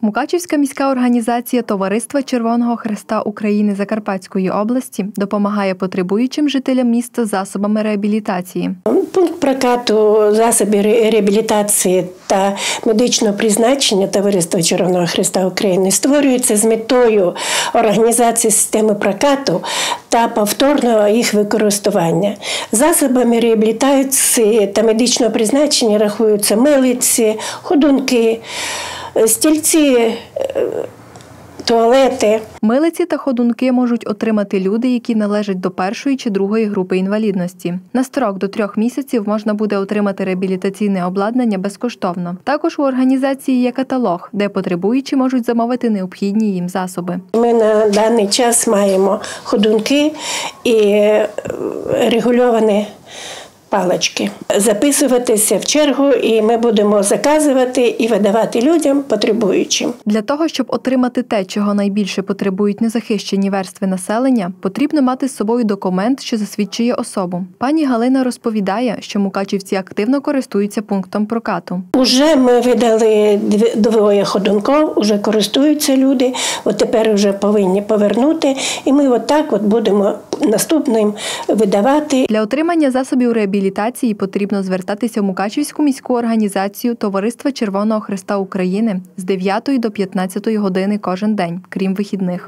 Мукачівська міська організація Товариства Червоного Хреста України Закарпатської області допомагає потребуючим жителям міста засобами реабілітації. Пункт прокату засобів реабілітації та медичного призначення Товариства Червоного Хреста України створюється з метою організації системи прокату та повторного їх використання. Засобами реабілітації та медичного призначення рахуються милиці, ходунки, стільці, туалети. Милиці та ходунки можуть отримати люди, які належать до першої чи другої групи інвалідності. На строк до 3 місяців можна буде отримати реабілітаційне обладнання безкоштовно. Також у організації є каталог, де потребуючі можуть замовити необхідні їм засоби. Ми на даний час маємо ходунки і регульовані палички. Записуватися в чергу, і ми будемо заказувати і видавати людям потребуючим. Для того, щоб отримати те, чого найбільше потребують незахищені верстви населення, потрібно мати з собою документ, що засвідчує особу. Пані Галина розповідає, що мукачівці активно користуються пунктом прокату. Уже ми видали 2 ходунків, уже користуються люди, от тепер вже повинні повернути, і ми отак будемо наступним видавати. Для отримання засобів реабілітації потрібно звертатися в Мукачівську міську організацію Товариства Червоного Хреста України з 9 до 15 години кожен день, крім вихідних.